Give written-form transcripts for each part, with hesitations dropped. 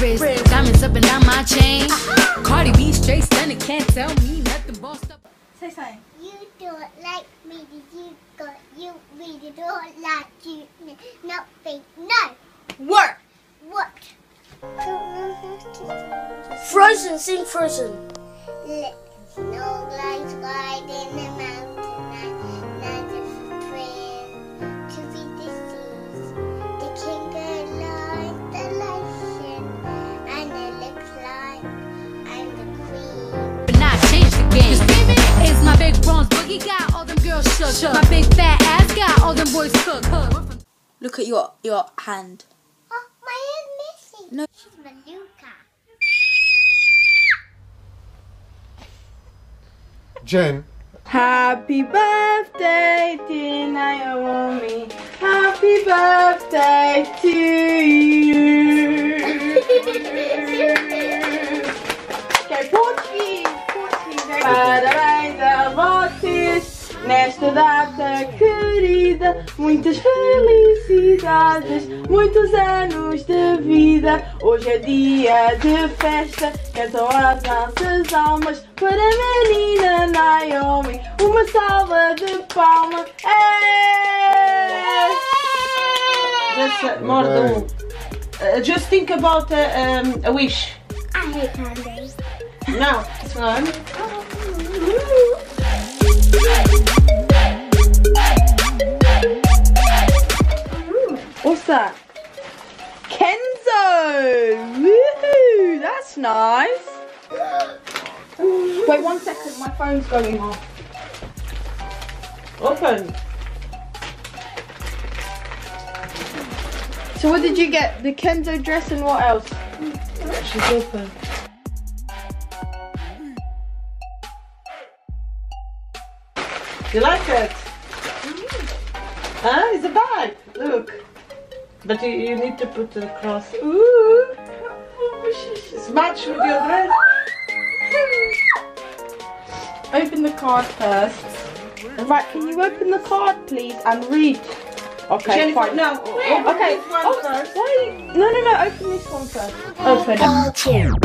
wrist, diamonds up and down my chain. Cardi B straight stunning, can't tell me nothing. Bossed up. Say something. You don't like me, you really don't like you. Nothing. No. Work. What? Frozen, sing Frozen. Snow glides wide in the mountain, land of friend to be deceased. The king lies the lesson, and it looks like I'm the queen. But not change the game. Cause baby, it's my big bronze boogie got all them girls shook. My big fat ass got all them boys cooked. Look at your hand. Oh, my hand's missing. No. She's Maluka. Jen. Happy birthday, dear Naomi. Happy birthday to you. Okay, Portuguese. Parabéns a vocês nesta data querida. Muitas felicidades, muitos anos de vida. Hoje é dia de festa, cantam as nossas almas para a menina Naomi. Uma salva de palmas. Just more than just think about a wish. I hate candy. No, it's one. What's that? Kenzo! Woohoo! That's nice. Wait 1 second, my phone's going off. Open. So what did you get? The Kenzo dress and what else? She's open. You like it? Huh? It's a bag. Look. But you need to put it across. Ooh. It's matched with your dress. Open the card first. Right, can you open the card please and read? Okay, Jennifer, fine. No. Okay. Oh, wait. No. Open this one first. Open it.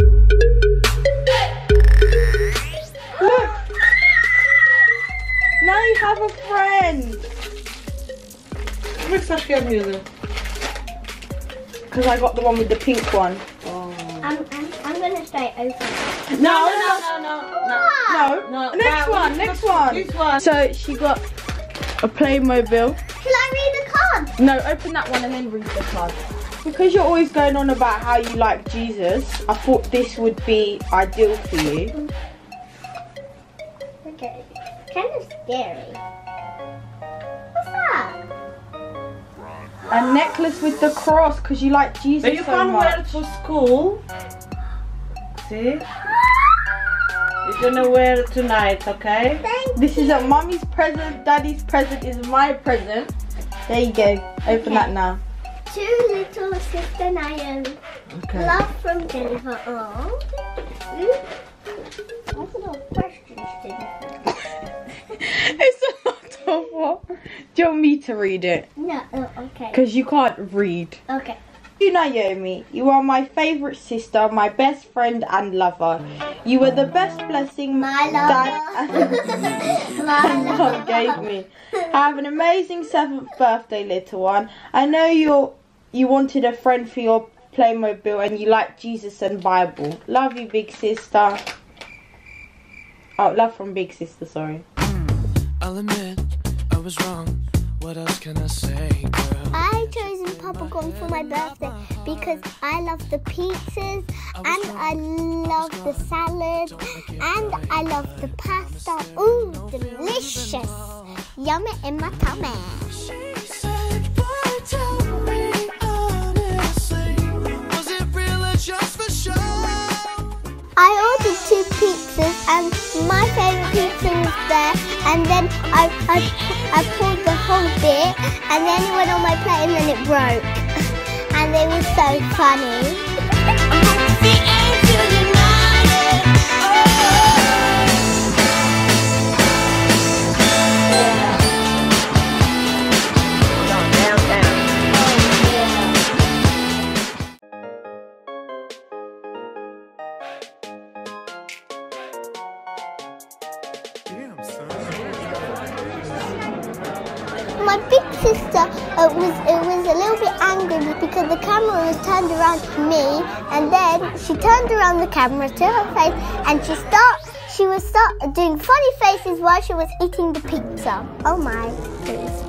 Look. Now you have a friend. Because I got the one with the pink one. Oh. I'm gonna stay open. No. Next one. This one. So she got a Playmobil. Can I read the card? No, open that one and then read the card. Because you're always going on about how you like Jesus, I thought this would be ideal for you. Okay. Kind of scary. What's that? A necklace with the cross because you like Jesus but you so can't much. wear it for school. See? You're gonna wear it tonight, okay? This is a mummy's present, daddy's present is my present. There you go. Open that now. To little sister Naomi. Okay. Love from Jennifer. Oh. That's a lot of questions, Jennifer. It's a lot of what? Do you want me to read it? No, okay. Because you can't read. Okay. You Naomi, you are my favourite sister, my best friend and lover. You were the best blessing My Dad and Mom gave me. Have an amazing 7th birthday, little one. I know you wanted a friend for your Playmobil and you like Jesus and Bible. Love you, big sister. Oh, love from big sister, sorry. I'll admit I was wrong. What else can I say, girl? I chosen popcorn for my birthday because I love the pizzas and I love the salad and I love the pasta. Ooh, delicious! Yummy in my tummy. She said, boy, tell me honestly, was it real or just for show? I ordered 2 pizzas and my favourite pizza was there, and then I pulled the whole bit and then it went on my plate and then it broke. And they were so funny. my big sister was a little bit angry because the camera was turned around to me, and then she turned around the camera to her face, and she was doing funny faces while she was eating the pizza. Oh my goodness.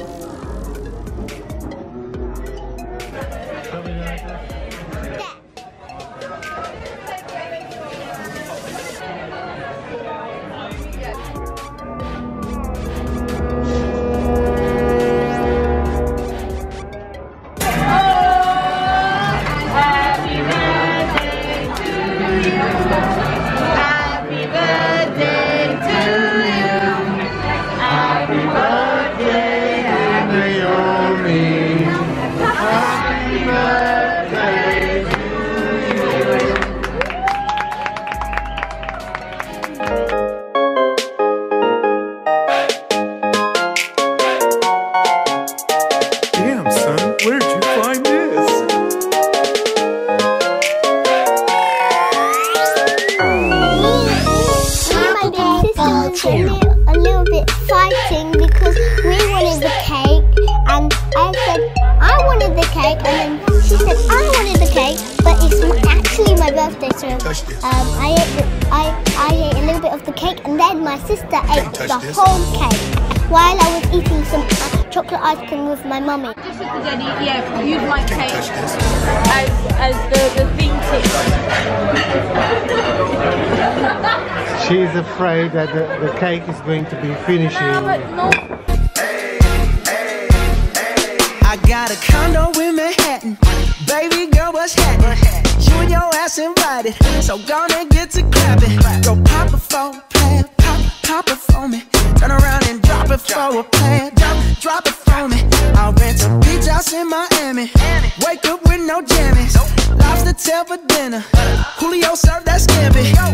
Damn, son, where'd you find this? Me and my big sister was a little bit fighting because we wanted the cake, and I said I wanted the cake, and then she said I wanted the cake, but it's actually my birthday, so I ate a little bit of the cake, and then my sister ate the whole cake while I was eating some chocolate ice cream with my mummy. Daddy, yeah, you'd like cake as the theme tip. She's afraid that the cake is going to be finishing. I got a condo in Manhattan. Baby girl, what's happening? You and your ass invited, so gonna get to clapping. Go pop it for a plan, pop it for me. Turn around and drop it for a plan, drop it for me. I'll rent a beach house in Miami. Wake up with no jammies. Lobster tail for dinner. Julio served that scampi.